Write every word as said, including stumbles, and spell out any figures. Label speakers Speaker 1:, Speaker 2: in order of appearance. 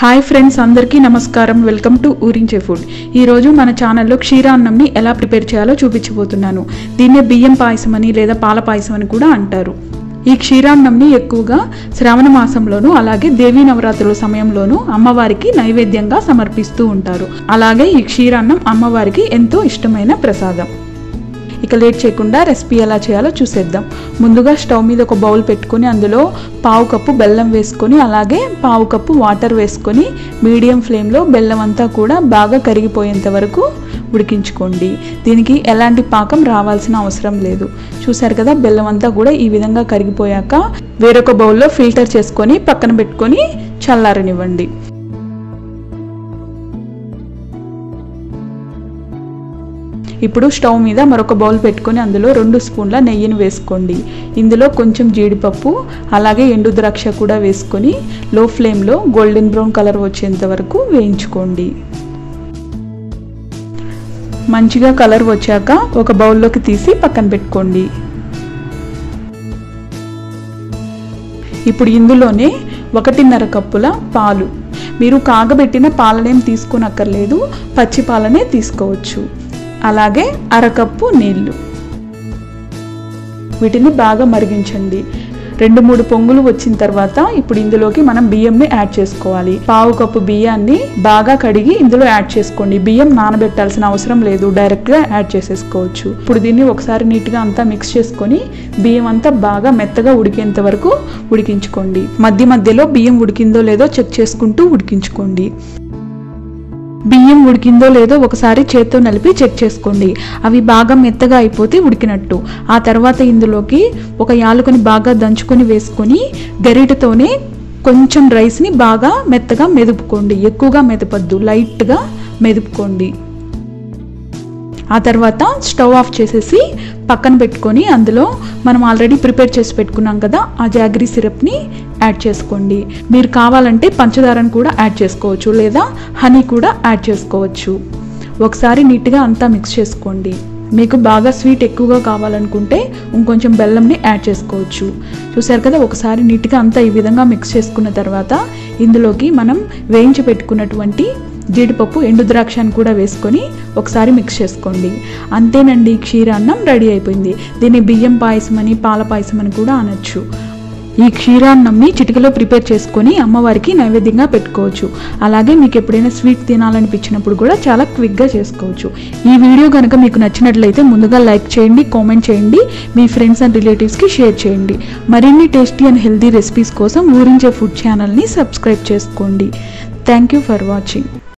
Speaker 1: Hi friends, అందరికీ నమస్కారం. Welcome to ఊరించే ఫుడ్. ఈరోజు మన ఛానల్లో క్షీరాన్నంని ఎలా ప్రిపేర్ చేయాలో చూపించబోతున్నాను. దీన్నే బియ్యం పాయసం అని లేదా పాల పాయసం అని కూడా అంటారు. ఈ క్షీరాన్నంని ఎక్కువగా శ్రావణ మాసంలోనూ అలాగే దేవీ నవరాత్రుల సమయంలోనూ అమ్మవారికి నైవేద్యంగా సమర్పిస్తూ ఉంటారు. అలాగే ఈ క్షీరాన్నం అమ్మవారికి ఎంతో ఇష్టమైన ప్రసాదం. ఇక లేట్ చేయకుండా రెసిపీ ఎలా చేయాలో చూసేద్దాం. ముందుగా స్టవ్ మీద ఒక బౌల్ పెట్టుకొని అందులో పావు కప్పు బెల్లం వేసుకొని అలాగే పావు కప్పు వాటర్ వేసుకొని మీడియం ఫ్లేమ్లో బెల్లం అంతా కూడా బాగా కరిగిపోయేంత వరకు ఉడికించుకోండి. దీనికి ఎలాంటి పాకం రావాల్సిన అవసరం లేదు. చూసారు కదా, బెల్లం అంతా కూడా ఈ విధంగా కరిగిపోయాక వేరొక బౌల్లో ఫిల్టర్ చేసుకొని పక్కన పెట్టుకొని చల్లారనివ్వండి. ఇప్పుడు స్టవ్ మీద మరొక బౌల్ పెట్టుకొని అందులో రెండు స్పూన్ల నెయ్యిని వేసుకోండి. ఇందులో కొంచెం జీడిపప్పు అలాగే ఎండు ద్రాక్ష కూడా వేసుకొని లో ఫ్లేమ్లో గోల్డెన్ బ్రౌన్ కలర్ వచ్చేంత వరకు వేయించుకోండి. మంచిగా కలర్ వచ్చాక ఒక బౌల్లోకి తీసి పక్కన పెట్టుకోండి. ఇప్పుడు ఇందులోనే ఒకటిన్నర కప్పుల పాలు, మీరు కాగబెట్టిన పాలనేం తీసుకోనక్కర్లేదు, పచ్చి పాలనే తీసుకోవచ్చు. అలాగే అరకప్పు నీళ్లు, వీటిని బాగా మరిగించండి. రెండు మూడు పొంగులు వచ్చిన తర్వాత ఇప్పుడు ఇందులోకి మనం బియ్యంని యాడ్ చేసుకోవాలి. పావు కప్పు బియ్యాన్ని బాగా కడిగి ఇందులో యాడ్ చేసుకోండి. బియ్యం నానబెట్టాల్సిన అవసరం లేదు, డైరెక్ట్గా యాడ్ చేసేసుకోవచ్చు. ఇప్పుడు దీన్ని ఒకసారి నీట్గా అంతా మిక్స్ చేసుకొని బియ్యం అంతా బాగా మెత్తగా ఉడికేంత వరకు ఉడికించుకోండి. మధ్య మధ్యలో బియ్యం ఉడికిందో లేదో చెక్ చేసుకుంటూ ఉడికించుకోండి. బియ్యం ఉడికిందో లేదో ఒకసారి చేత్తో నలిపి చెక్ చేసుకోండి. అవి బాగా మెత్తగా అయిపోతే ఉడికినట్టు. ఆ తర్వాత ఇందులోకి ఒక యాలకుని బాగా దంచుకొని వేసుకొని గరిటెతోనే కొంచెం రైస్ని బాగా మెత్తగా మెదుపుకోండి. ఎక్కువగా మెదపద్దు, లైట్గా మెదుపుకోండి. ఆ తర్వాత స్టవ్ ఆఫ్ చేసేసి పక్కన పెట్టుకొని అందులో మనం ఆల్రెడీ ప్రిపేర్ చేసి పెట్టుకున్నాం కదా ఆ జాగరీ సిరప్ని యాడ్ చేసుకోండి. మీరు కావాలంటే పంచదారను కూడా యాడ్ చేసుకోవచ్చు లేదా హనీ కూడా యాడ్ చేసుకోవచ్చు. ఒకసారి నీట్గా అంతా మిక్స్ చేసుకోండి. మీకు బాగా స్వీట్ ఎక్కువగా కావాలనుకుంటే ఇంకొంచెం బెల్లంని యాడ్ చేసుకోవచ్చు. చూసారు కదా, ఒకసారి నీట్గా అంతా ఈ విధంగా మిక్స్ చేసుకున్న తర్వాత ఇందులోకి మనం వేయించి పెట్టుకున్నటువంటి జీడిపప్పు ఎండు ద్రాక్షను కూడా వేసుకొని ఒకసారి మిక్స్ చేసుకోండి. అంతేనండి, క్షీరాన్నం రెడీ అయిపోయింది. దీన్ని బియ్యం పాయసం అని పాల పాయసం అని కూడా అనొచ్చు. ఈ క్షీరాన్నంని చిటికలో ప్రిపేర్ చేసుకొని అమ్మవారికి నైవేద్యంగా పెట్టుకోవచ్చు. అలాగే మీకు ఎప్పుడైనా స్వీట్ తినాలనిపించినప్పుడు కూడా చాలా క్విక్గా చేసుకోవచ్చు. ఈ వీడియో కనుక మీకు నచ్చినట్లయితే ముందుగా లైక్ చేయండి, కామెంట్ చేయండి, మీ ఫ్రెండ్స్ అండ్ రిలేటివ్స్కి షేర్ చేయండి. మరిన్ని టేస్టీ అండ్ హెల్తీ రెసిపీస్ కోసం ఊరించే ఫుడ్ ఛానల్ని సబ్స్క్రైబ్ చేసుకోండి. Thank you for watching.